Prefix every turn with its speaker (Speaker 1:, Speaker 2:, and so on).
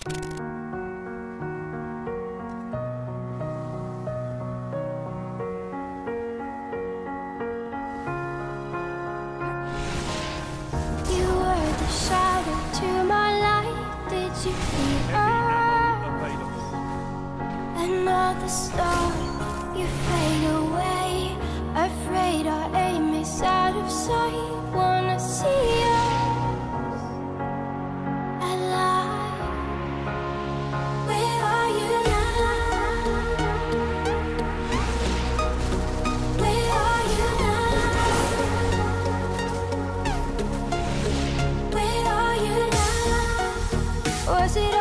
Speaker 1: You were the shadow to my light. Did you feel another star? You fade away, afraid our aim is out of sight. Wanna see us alive. Where are you now? Where are you now? Where are you now? Was it